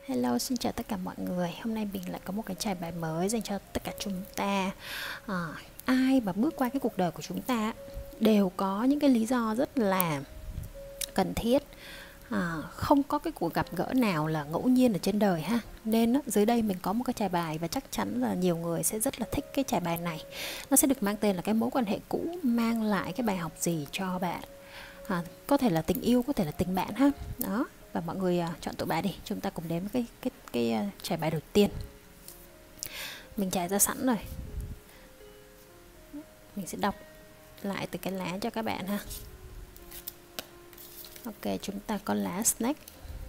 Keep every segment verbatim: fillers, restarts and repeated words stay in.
Hello, xin chào tất cả mọi người. Hôm nay mình lại có một cái trải bài mới dành cho tất cả chúng ta. à, Ai mà bước qua cái cuộc đời của chúng ta đều có những cái lý do rất là cần thiết. à, Không có cái cuộc gặp gỡ nào là ngẫu nhiên ở trên đời ha. Nên á, dưới đây mình có một cái trải bài và chắc chắn là nhiều người sẽ rất là thích cái trải bài này. Nó sẽ được mang tên là cái mối quan hệ cũ mang lại cái bài học gì cho bạn. à, Có thể là tình yêu, có thể là tình bạn ha. Đó, và mọi người uh, chọn tụi bạn đi, chúng ta cùng đến với cái cái cái uh, trải bài đầu tiên. Mình trải ra sẵn rồi, mình sẽ đọc lại từ cái lá cho các bạn ha. Ok, chúng ta có lá Snake,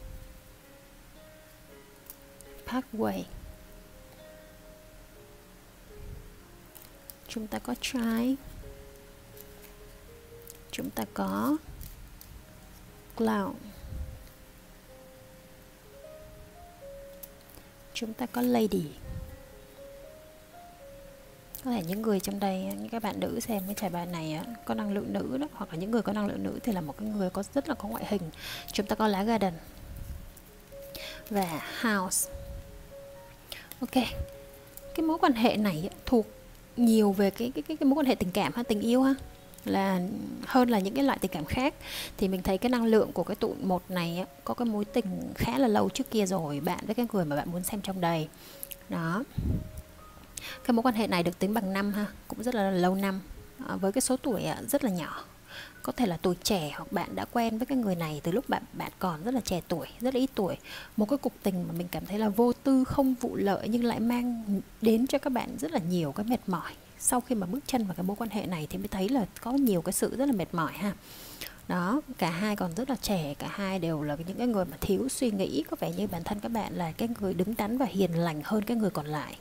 Pathway, chúng ta có Try, chúng ta có Cloud, chúng ta có Lady. Có thể những người trong đây, những các bạn nữ xem cái trải bài này có năng lượng nữ đó, hoặc là những người có năng lượng nữ thì là một cái người có rất là có ngoại hình. Chúng ta có lá Garden và House. Ok, cái mối quan hệ này thuộc nhiều về cái cái cái, cái mối quan hệ tình cảm ha, tình yêu ha, là hơn là những cái loại tình cảm khác. Thì mình thấy cái năng lượng của cái tụ một này có cái mối tình khá là lâu trước kia rồi, bạn với cái người mà bạn muốn xem trong đây đó. Cái mối quan hệ này được tính bằng năm ha, cũng rất là lâu năm, à, với cái số tuổi rất là nhỏ. Có thể là tuổi trẻ, hoặc bạn đã quen với cái người này từ lúc bạn bạn còn rất là trẻ tuổi, rất là ít tuổi. Một cái cuộc tình mà mình cảm thấy là vô tư, không vụ lợi, nhưng lại mang đến cho các bạn rất là nhiều cái mệt mỏi. Sau khi mà bước chân vào cái mối quan hệ này thì mới thấy là có nhiều cái sự rất là mệt mỏi ha. Đó, cả hai còn rất là trẻ, cả hai đều là những cái người mà thiếu suy nghĩ. Có vẻ như bản thân các bạn là cái người đứng đắn và hiền lành hơn cái người còn lại.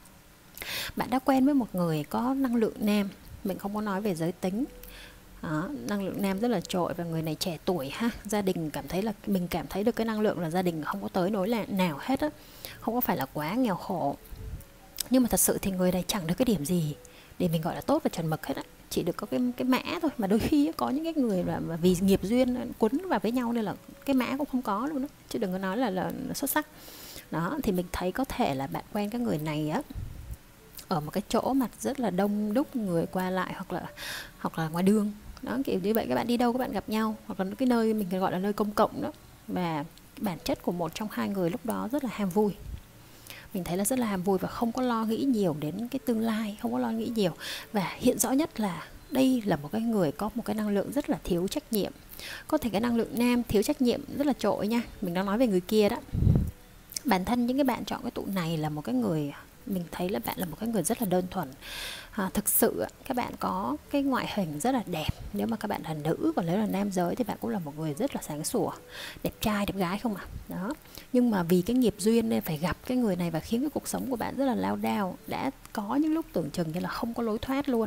Bạn đã quen với một người có năng lượng nam, mình không có nói về giới tính. Đó, năng lượng nam rất là trội, và người này trẻ tuổi ha. Gia đình cảm thấy là mình cảm thấy được cái năng lượng là gia đình không có tới nỗi là nào hết á, không có phải là quá nghèo khổ. Nhưng mà thật sự thì người này chẳng được cái điểm gì để mình gọi là tốt và chuẩn mực hết á, chỉ được có cái cái mã thôi. Mà đôi khi có những cái người mà, mà vì nghiệp duyên quấn vào với nhau nên là cái mã cũng không có luôn đó, chứ đừng có nói là, là xuất sắc. Đó, thì mình thấy có thể là bạn quen cái người này á ở một cái chỗ mặt rất là đông đúc người qua lại, hoặc là hoặc là ngoài đường đó, kiểu như vậy. Các bạn đi đâu các bạn gặp nhau, hoặc là cái nơi mình gọi là nơi công cộng đó. Và bản chất của một trong hai người lúc đó rất là ham vui, mình thấy là rất là ham vui và không có lo nghĩ nhiều đến cái tương lai, không có lo nghĩ nhiều. Và hiện rõ nhất là đây là một cái người có một cái năng lượng rất là thiếu trách nhiệm. Có thể cái năng lượng nam thiếu trách nhiệm rất là trội nha, mình đang nói về người kia đó. Bản thân những cái bạn chọn cái tụ này là một cái người, mình thấy là bạn là một cái người rất là đơn thuần. à, Thực sự các bạn có cái ngoại hình rất là đẹp. Nếu mà các bạn là nữ, còn nếu là nam giới thì bạn cũng là một người rất là sáng sủa, đẹp trai, đẹp gái không à. Đó. Nhưng mà vì cái nghiệp duyên nên phải gặp cái người này, và khiến cái cuộc sống của bạn rất là lao đao. Đã có những lúc tưởng chừng như là không có lối thoát luôn,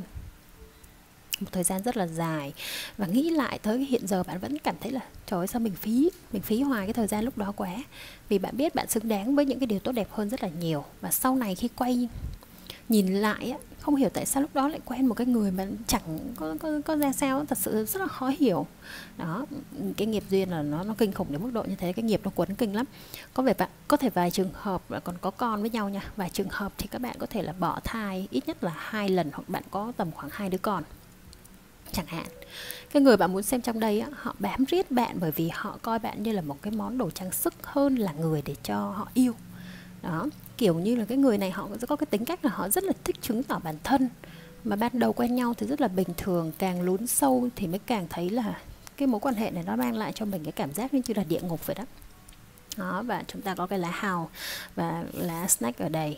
một thời gian rất là dài. Và nghĩ lại tới hiện giờ bạn vẫn cảm thấy là trời ơi, sao mình phí mình phí hoài cái thời gian lúc đó quá. Vì bạn biết bạn xứng đáng với những cái điều tốt đẹp hơn rất là nhiều. Và sau này khi quay nhìn lại á, không hiểu tại sao lúc đó lại quen một cái người mà chẳng có, có, có ra sao. Thật sự rất là khó hiểu. Đó, cái nghiệp duyên là nó nó kinh khủng đến mức độ như thế. Cái nghiệp nó quấn kinh lắm. Có vẻ bạn có thể vài trường hợp là còn có con với nhau nha. Vài trường hợp thì các bạn có thể là bỏ thai ít nhất là hai lần, hoặc bạn có tầm khoảng hai đứa con chẳng hạn. Cái người bạn muốn xem trong đây á, họ bám riết bạn bởi vì họ coi bạn như là một cái món đồ trang sức hơn là người để cho họ yêu. Đó, kiểu như là cái người này họ có cái tính cách là họ rất là thích chứng tỏ bản thân. Mà ban đầu quen nhau thì rất là bình thường, càng lún sâu thì mới càng thấy là cái mối quan hệ này nó mang lại cho mình cái cảm giác như là địa ngục vậy đó. Đó, và chúng ta có cái lá hào và lá snake ở đây.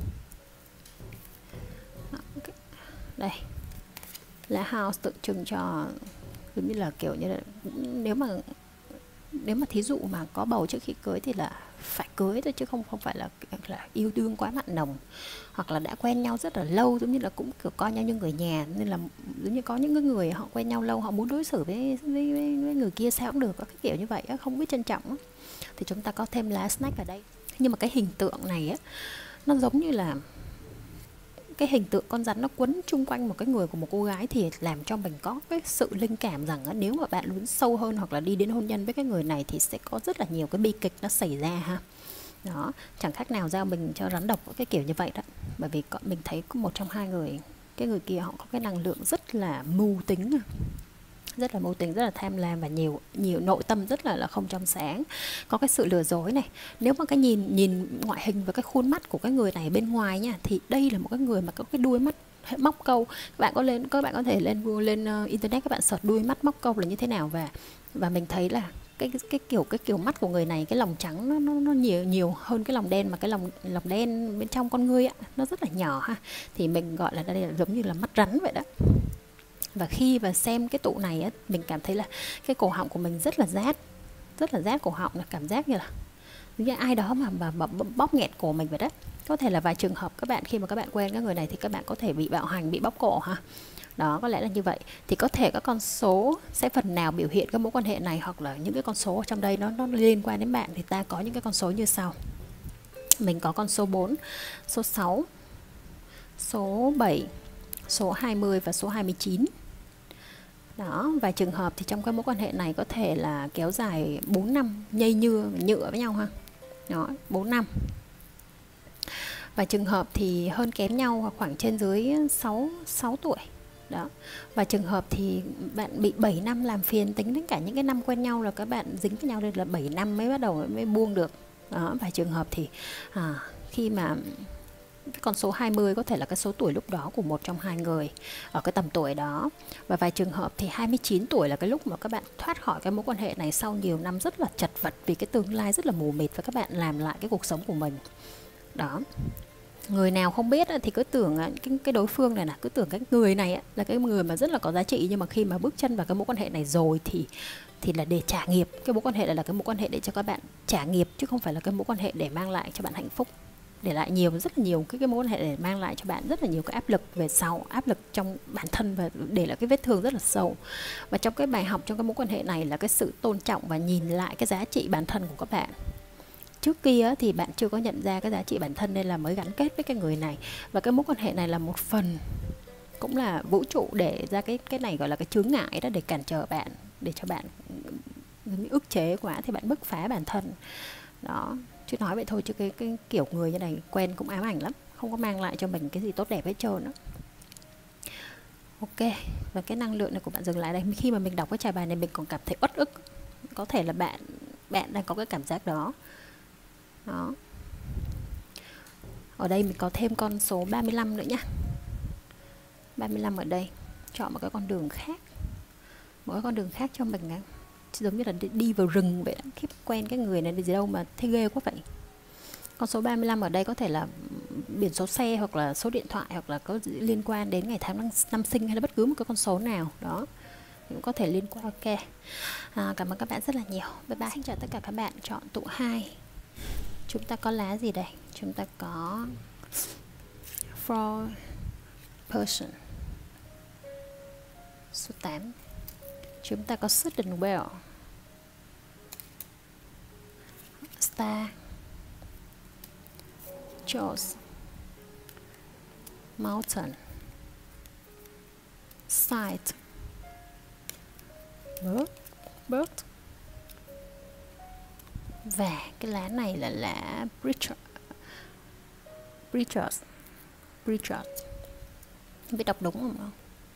Đây, lá house tượng trưng cho giống như là kiểu như là nếu mà nếu mà thí dụ mà có bầu trước khi cưới thì là phải cưới thôi, chứ không không phải là là yêu đương quá mặn nồng, hoặc là đã quen nhau rất là lâu, giống như là cũng kiểu coi nhau như người nhà. Nên là giống như có những người họ quen nhau lâu, họ muốn đối xử với với, với, với người kia sao cũng được, có cái kiểu như vậy á, không biết trân trọng á. Thì chúng ta có thêm lá snake ở đây. Nhưng mà cái hình tượng này á, nó giống như là cái hình tượng con rắn nó quấn chung quanh một cái người của một cô gái, thì làm cho mình có cái sự linh cảm rằng nếu mà bạn lún sâu hơn hoặc là đi đến hôn nhân với cái người này thì sẽ có rất là nhiều cái bi kịch nó xảy ra ha. Đó, chẳng khác nào giao mình cho rắn độc cái kiểu như vậy đó. Bởi vì mình thấy có một trong hai người, cái người kia họ có cái năng lượng rất là mưu tính, rất là mưu tính, rất là tham lam và nhiều nhiều nội tâm rất là là không trong sáng, có cái sự lừa dối này. Nếu mà cái nhìn nhìn ngoại hình và cái khuôn mắt của cái người này bên ngoài nha, thì đây là một cái người mà có cái đuôi mắt móc câu. Các bạn có lên các bạn có thể lên lên uh, internet, các bạn search đuôi mắt móc câu là như thế nào, và và mình thấy là cái cái kiểu cái kiểu mắt của người này, cái lòng trắng nó nó, nó nhiều nhiều hơn cái lòng đen, mà cái lòng lòng đen bên trong con ngươi á nó rất là nhỏ ha, thì mình gọi là đây là giống như là mắt rắn vậy đó. Và khi mà xem cái tụ này á, mình cảm thấy là cái cổ họng của mình rất là rát, rất là rát cổ họng, là cảm giác như là như ai đó mà, mà, mà bóp nghẹt cổ mình vậy đó. Có thể là vài trường hợp các bạn khi mà các bạn quen các người này thì các bạn có thể bị bạo hành, bị bóp cổ ha. Đó, có lẽ là như vậy. Thì có thể các con số sẽ phần nào biểu hiện các mối quan hệ này, hoặc là những cái con số ở trong đây nó nó liên quan đến bạn, thì ta có những cái con số như sau. Mình có con số bốn, số sáu, số bảy, số hai mươi và số hai mươi chín. Đó, vài trường hợp thì trong cái mối quan hệ này có thể là kéo dài bốn năm, nhây nhựa nhựa với nhau ha. Đó, bốn năm. Và trường hợp thì hơn kém nhau, hoặc khoảng trên dưới sáu, sáu tuổi. Đó. Và trường hợp thì bạn bị bảy năm làm phiền, tính đến cả những cái năm quen nhau là các bạn dính với nhau nên là bảy năm mới bắt đầu mới buông được. Đó, và trường hợp thì à, khi mà cái con số hai mươi có thể là cái số tuổi lúc đó của một trong hai người ở cái tầm tuổi đó. Và vài trường hợp thì hai mươi chín tuổi là cái lúc mà các bạn thoát khỏi cái mối quan hệ này sau nhiều năm rất là chật vật, vì cái tương lai rất là mù mịt, và các bạn làm lại cái cuộc sống của mình. Đó. Người nào không biết thì cứ tưởng cái, cái đối phương này là cứ tưởng cái người này là cái người mà rất là có giá trị, nhưng mà khi mà bước chân vào cái mối quan hệ này rồi thì thì là để trả nghiệp. Cái mối quan hệ này là cái mối quan hệ để cho các bạn trả nghiệp, chứ không phải là cái mối quan hệ để mang lại cho bạn hạnh phúc, để lại nhiều rất là nhiều cái, cái mối quan hệ để mang lại cho bạn rất là nhiều cái áp lực về sau, áp lực trong bản thân, và để lại cái vết thương rất là sâu. Và trong cái bài học trong cái mối quan hệ này là cái sự tôn trọng và nhìn lại cái giá trị bản thân của các bạn. Trước kia thì bạn chưa có nhận ra cái giá trị bản thân nên là mới gắn kết với cái người này, và cái mối quan hệ này là một phần cũng là vũ trụ để ra cái cái này gọi là cái chướng ngại đó, để cản trở bạn, để cho bạn ức chế quá thì bạn bứt phá bản thân. Đó, chứ nói vậy thôi, chứ cái, cái kiểu người như này quen cũng ám ảnh lắm, không có mang lại cho mình cái gì tốt đẹp hết trơn đó. Ok, và cái năng lượng này của bạn dừng lại đây. Khi mà mình đọc cái trải bài này mình còn cảm thấy uất ức, có thể là bạn bạn đang có cái cảm giác đó. Đó. Ở đây mình có thêm con số ba mươi lăm nữa nhá. ba mươi lăm ở đây, chọn một cái con đường khác, một cái con đường khác cho mình, giống như là đi vào rừng vậy đó. Khiếp, quen cái người này đi gì đâu mà thấy ghê quá vậy. Con số ba mươi lăm ở đây có thể là biển số xe, hoặc là số điện thoại, hoặc là có liên quan đến ngày tháng năm sinh, hay là bất cứ một cái con số nào đó cũng có thể liên quan. Ok, à, cảm ơn các bạn rất là nhiều. Bye bye. Xin chào tất cả các bạn. Chọn tụ hai. Chúng ta có lá gì đây? Chúng ta có four person, số tám. Chúng ta có sudden well, star, Jaws, mountain, sight, bird, bird. Và cái lá này là lá Bridger, Bridger, Bridger. Không biết đọc đúng không?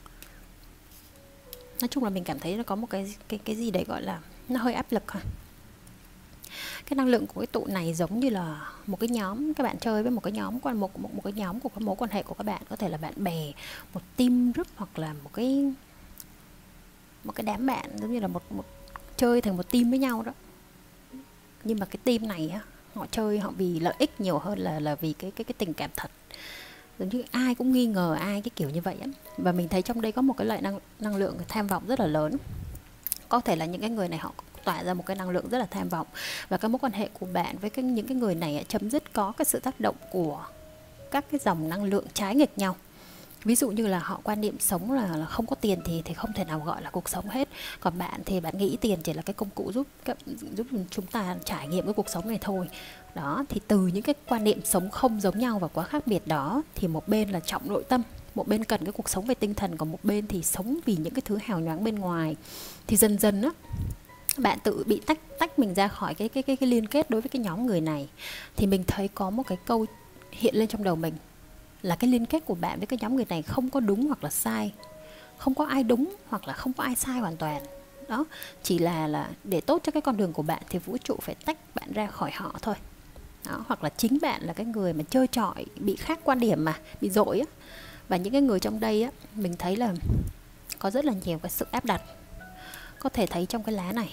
Nói chung là mình cảm thấy nó có một cái cái cái gì đấy gọi là nó hơi áp lực ha. Cái năng lượng của cái tụ này giống như là một cái nhóm, các bạn chơi với một cái nhóm, một một một cái nhóm của các mối quan hệ của các bạn, có thể là bạn bè, một team group, hoặc là một cái một cái đám bạn, giống như là một một chơi thành một team với nhau đó. Nhưng mà cái team này á, họ chơi họ vì lợi ích nhiều hơn là là vì cái cái cái tình cảm thật. Giống như ai cũng nghi ngờ ai, cái kiểu như vậy á. Và mình thấy trong đây có một cái loại năng năng lượng tham vọng rất là lớn. Có thể là những cái người này họ tỏa ra một cái năng lượng rất là tham vọng, và cái mối quan hệ của bạn với cái, những cái người này chấm dứt có cái sự tác động của các cái dòng năng lượng trái nghịch nhau. Ví dụ như là họ quan niệm sống là, là không có tiền thì thì không thể nào gọi là cuộc sống hết. Còn bạn thì bạn nghĩ tiền chỉ là cái công cụ giúp giúp chúng ta trải nghiệm cái cuộc sống này thôi. Đó, thì từ những cái quan niệm sống không giống nhau và quá khác biệt đó, thì một bên là trọng nội tâm, một bên cần cái cuộc sống về tinh thần, còn một bên thì sống vì những cái thứ hào nhoáng bên ngoài. Thì dần dần á, bạn tự bị tách tách mình ra khỏi cái cái cái cái liên kết đối với cái nhóm người này, thì mình thấy có một cái câu hiện lên trong đầu mình là cái liên kết của bạn với cái nhóm người này không có đúng hoặc là sai, không có ai đúng hoặc là không có ai sai hoàn toàn. Đó, chỉ là là để tốt cho cái con đường của bạn thì vũ trụ phải tách bạn ra khỏi họ thôi. Đó, hoặc là chính bạn là cái người mà chơi chọi, bị khác quan điểm mà, bị dội á. Và những cái người trong đây á, mình thấy là có rất là nhiều cái sự áp đặt. Có thể thấy trong cái lá này,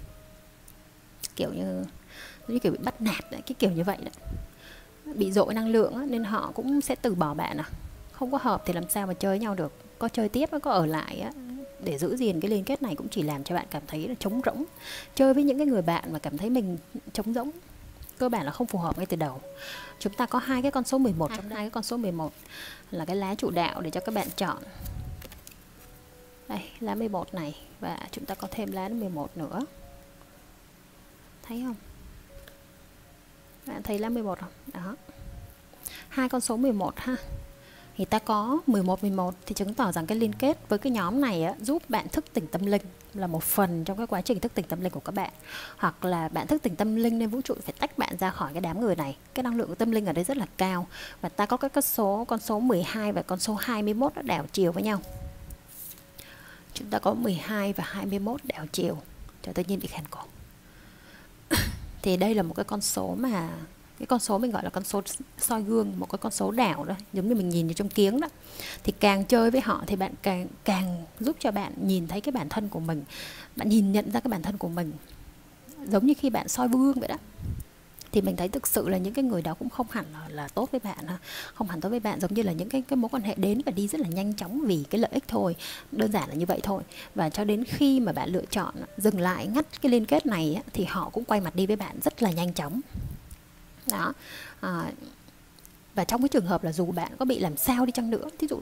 kiểu như như kiểu bị bắt nạt đấy, cái kiểu như vậy đấy. Bị dội năng lượng á, nên họ cũng sẽ từ bỏ bạn à. Không có hợp thì làm sao mà chơi với nhau được. Có chơi tiếp, có ở lại á, để giữ gìn cái liên kết này cũng chỉ làm cho bạn cảm thấy là trống rỗng. Chơi với những cái người bạn mà cảm thấy mình trống rỗng, cơ bản là không phù hợp ngay từ đầu. Chúng ta có hai cái con số mười một, trong hai cái con số mười một là cái lá chủ đạo để cho các bạn chọn. Đây, lá mười một này, và chúng ta có thêm lá mười một nữa. Thấy không? Bạn thấy lá mười một không? Đó. Hai con số mười một ha. Thì ta có mười một mười một thì chứng tỏ rằng cái liên kết với cái nhóm này á, giúp bạn thức tỉnh tâm linh, là một phần trong cái quá trình thức tỉnh tâm linh của các bạn. Hoặc là bạn thức tỉnh tâm linh nên vũ trụ phải tách bạn ra khỏi cái đám người này. Cái năng lượng của tâm linh ở đây rất là cao. Và ta có cái con số con số mười hai và con số hai mươi mốt nó đảo chiều với nhau. Chúng ta có mười hai và hai mươi mốt đảo chiều. Trời, tự nhiên bị khàn cổ. Thì đây là một cái con số mà cái con số mình gọi là con số soi gương, một cái con số đảo đó, giống như mình nhìn vào trong kiếng đó. Thì càng chơi với họ thì bạn càng càng giúp cho bạn nhìn thấy cái bản thân của mình, bạn nhìn nhận ra cái bản thân của mình, giống như khi bạn soi gương vậy đó. Thì mình thấy thực sự là những cái người đó cũng không hẳn là, là tốt với bạn, không hẳn tốt với bạn, giống như là những cái, cái mối quan hệ đến và đi rất là nhanh chóng vì cái lợi ích thôi, đơn giản là như vậy thôi. Và cho đến khi mà bạn lựa chọn dừng lại, ngắt cái liên kết này thì họ cũng quay mặt đi với bạn rất là nhanh chóng. Đó. À, và trong cái trường hợp là dù bạn có bị làm sao đi chăng nữa, ví dụ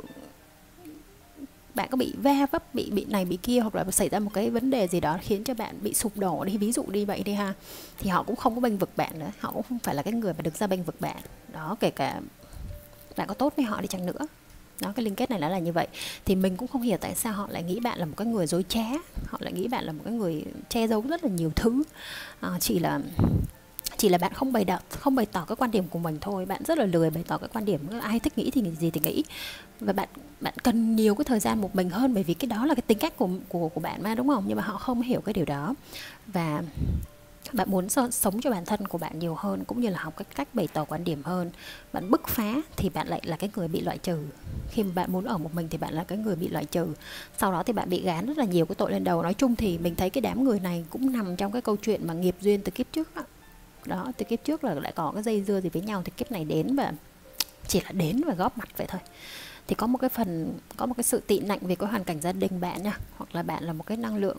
bạn có bị va vấp, bị bị này bị kia, hoặc là xảy ra một cái vấn đề gì đó khiến cho bạn bị sụp đổ đi, ví dụ đi vậy đi ha, thì họ cũng không có bênh vực bạn nữa, họ cũng không phải là cái người mà được ra bênh vực bạn. Đó, kể cả bạn có tốt với họ đi chăng nữa. Đó, cái liên kết này nó là như vậy. Thì mình cũng không hiểu tại sao họ lại nghĩ bạn là một cái người dối trá, họ lại nghĩ bạn là một cái người che giấu rất là nhiều thứ. À, chỉ là chỉ là bạn không bày đặt, không bày tỏ cái quan điểm của mình thôi. Bạn rất là lười bày tỏ cái quan điểm, ai thích nghĩ thì nghĩ gì thì nghĩ. Và bạn bạn cần nhiều cái thời gian một mình hơn, bởi vì cái đó là cái tính cách của của của bạn mà, đúng không? Nhưng mà họ không hiểu cái điều đó. Và bạn muốn sống cho bản thân của bạn nhiều hơn, cũng như là học cách cách bày tỏ quan điểm hơn. Bạn bứt phá thì bạn lại là cái người bị loại trừ. Khi mà bạn muốn ở một mình thì bạn là cái người bị loại trừ. Sau đó thì bạn bị gán rất là nhiều cái tội lên đầu. Nói chung thì mình thấy cái đám người này cũng nằm trong cái câu chuyện mà nghiệp duyên từ kiếp trước đó. Đó, từ kiếp trước là đã có cái dây dưa gì với nhau, thì kiếp này đến và chỉ là đến và góp mặt vậy thôi. Thì có một cái phần, có một cái sự tị nạnh về cái hoàn cảnh gia đình bạn nha, hoặc là bạn là một cái năng lượng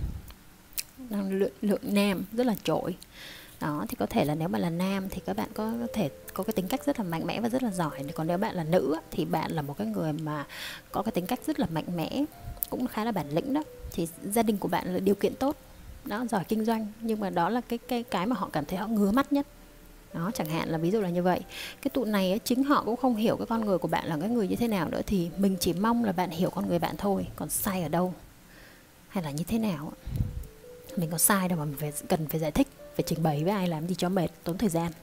năng lượng, lượng nam rất là trội. Đó, thì có thể là nếu mà là nam thì các bạn có thể có cái tính cách rất là mạnh mẽ và rất là giỏi. Còn nếu bạn là nữ thì bạn là một cái người mà có cái tính cách rất là mạnh mẽ, cũng khá là bản lĩnh đó. Thì gia đình của bạn là điều kiện tốt, đó, giỏi kinh doanh, nhưng mà đó là cái cái cái mà họ cảm thấy họ ngứa mắt nhất. Đó, chẳng hạn là ví dụ là như vậy. Cái tụ này ấy, chính họ cũng không hiểu cái con người của bạn là cái người như thế nào nữa. Thì mình chỉ mong là bạn hiểu con người bạn thôi. Còn sai ở đâu hay là như thế nào, mình có sai đâu mà mình phải, cần phải giải thích, phải trình bày với ai làm gì cho mệt, tốn thời gian.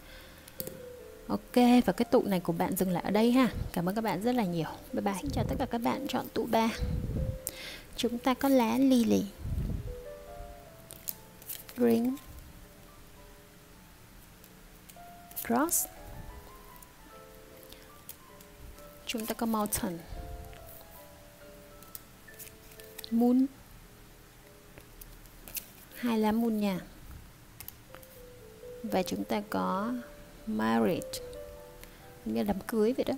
Ok, và cái tụ này của bạn dừng lại ở đây ha. Cảm ơn các bạn rất là nhiều. Bye bye. Xin chào tất cả các bạn chọn tụ ba. Chúng ta có lá lily, ring, cross, chúng ta có mountain, moon, hai lá moon nha, và chúng ta có marriage, như đám cưới vậy đó.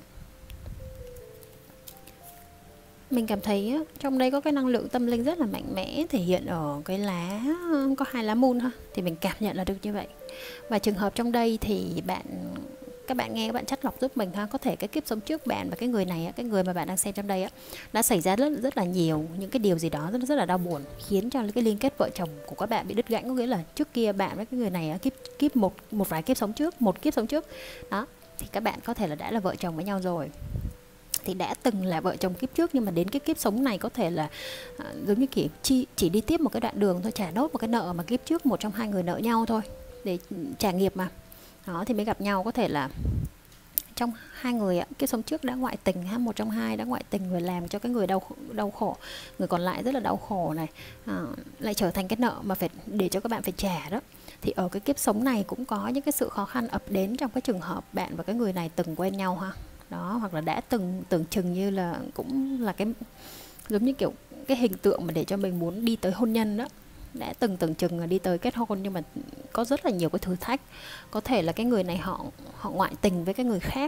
Mình cảm thấy á, trong đây có cái năng lượng tâm linh rất là mạnh mẽ thể hiện ở cái lá, có hai lá moon ha, thì mình cảm nhận là được như vậy. Và trường hợp trong đây thì bạn các bạn nghe, các bạn chắt lọc giúp mình ha. Có thể cái kiếp sống trước bạn và cái người này, cái người mà bạn đang xem trong đây á, đã xảy ra rất rất là nhiều những cái điều gì đó rất rất là đau buồn, khiến cho cái liên kết vợ chồng của các bạn bị đứt gãy. Có nghĩa là trước kia bạn với cái người này kiếp kiếp một một vài kiếp sống trước, một kiếp sống trước đó, thì các bạn có thể là đã là vợ chồng với nhau rồi. thì đã từng là vợ chồng kiếp trước, nhưng mà đến cái kiếp sống này có thể là à, giống như kiểu chi chỉ đi tiếp một cái đoạn đường thôi, trả nốt một cái nợ mà kiếp trước một trong hai người nợ nhau thôi, để trả nghiệp mà. Đó thì mới gặp nhau. Có thể là trong hai người ạ, kiếp sống trước đã ngoại tình ha, một trong hai đã ngoại tình và làm cho cái người đau đau khổ, người còn lại rất là đau khổ này, à, lại trở thành cái nợ mà phải để cho các bạn phải trả đó. Thì ở cái kiếp sống này cũng có những cái sự khó khăn ập đến trong cái trường hợp bạn và cái người này từng quen nhau ha. Đó, hoặc là đã từng tưởng chừng như là cũng là cái giống như kiểu cái hình tượng mà để cho mình muốn đi tới hôn nhân đó, đã từng tưởng chừng là đi tới kết hôn, nhưng mà có rất là nhiều cái thử thách. Có thể là cái người này họ họ ngoại tình với cái người khác,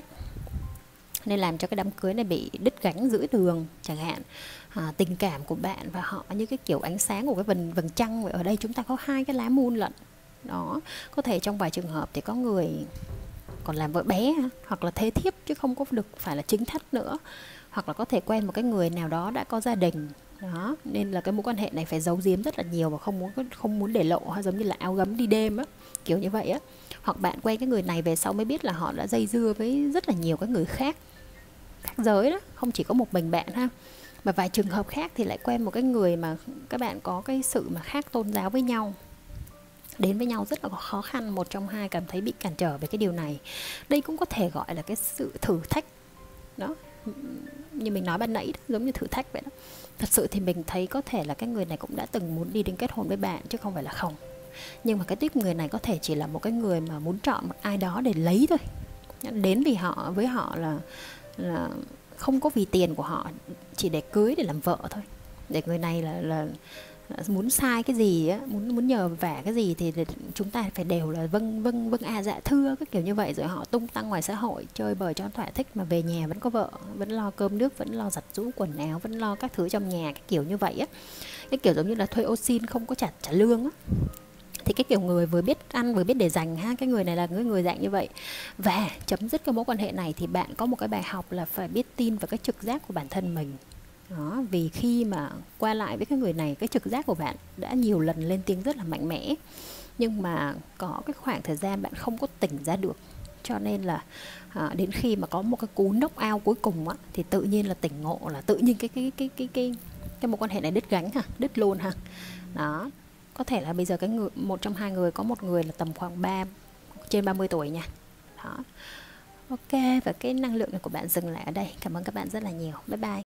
nên làm cho cái đám cưới này bị đứt gánh giữa đường chẳng hạn. À, tình cảm của bạn và họ như cái kiểu ánh sáng của cái vầng vầng trăng vậy. Ở đây chúng ta có hai cái lá moon lận. Đó, có thể trong vài trường hợp thì có người còn làm vợ bé, hoặc là thế thiếp chứ không có được phải là chính thất nữa, hoặc là có thể quen một cái người nào đó đã có gia đình. Đó, nên là cái mối quan hệ này phải giấu giếm rất là nhiều và không muốn không muốn để lộ, giống như là áo gấm đi đêm á, kiểu như vậy á. Hoặc bạn quen cái người này về sau mới biết là họ đã dây dưa với rất là nhiều cái người khác, khác giới đó, không chỉ có một mình bạn ha. Mà vài trường hợp khác thì lại quen một cái người mà các bạn có cái sự mà khác tôn giáo với nhau, đến với nhau rất là khó khăn, một trong hai cảm thấy bị cản trở về cái điều này. Đây cũng có thể gọi là cái sự thử thách đó, như mình nói ban nãy đó, giống như thử thách vậy đó. Thật sự thì mình thấy có thể là cái người này cũng đã từng muốn đi đến kết hôn với bạn chứ không phải là không. Nhưng mà cái tiếp người này có thể chỉ là một cái người mà muốn chọn một ai đó để lấy thôi. Đến vì họ với họ là là không có vì tiền của họ, chỉ để cưới để làm vợ thôi. Để người này là là muốn sai cái gì á, muốn muốn nhờ vả cái gì thì chúng ta phải đều là vâng vâng vâng à dạ thưa, cái kiểu như vậy. Rồi họ tung tăng ngoài xã hội chơi bời cho thỏa thích, mà về nhà vẫn có vợ, vẫn lo cơm nước, vẫn lo giặt giũ quần áo, vẫn lo các thứ trong nhà, cái kiểu như vậy á. Cái kiểu giống như là thuê ô xin không có trả trả lương á. Thì cái kiểu người vừa biết ăn vừa biết để dành ha, cái người này là người người dạng như vậy. Và chấm dứt cái mối quan hệ này thì bạn có một cái bài học là phải biết tin vào cái trực giác của bản thân mình. Đó, vì khi mà qua lại với cái người này, cái trực giác của bạn đã nhiều lần lên tiếng rất là mạnh mẽ, nhưng mà có cái khoảng thời gian bạn không có tỉnh ra được. Cho nên là à, đến khi mà có một cái cú knock out cuối cùng á, thì tự nhiên là tỉnh ngộ, là tự nhiên cái cái cái cái cái cái mối quan hệ này đứt gánh ha, đứt luôn ha. Đó, có thể là bây giờ cái người, một trong hai người, có một người là tầm khoảng ba trên ba mươi tuổi nha. Đó. Ok, và cái năng lượng này của bạn dừng lại ở đây. Cảm ơn các bạn rất là nhiều. Bye bye.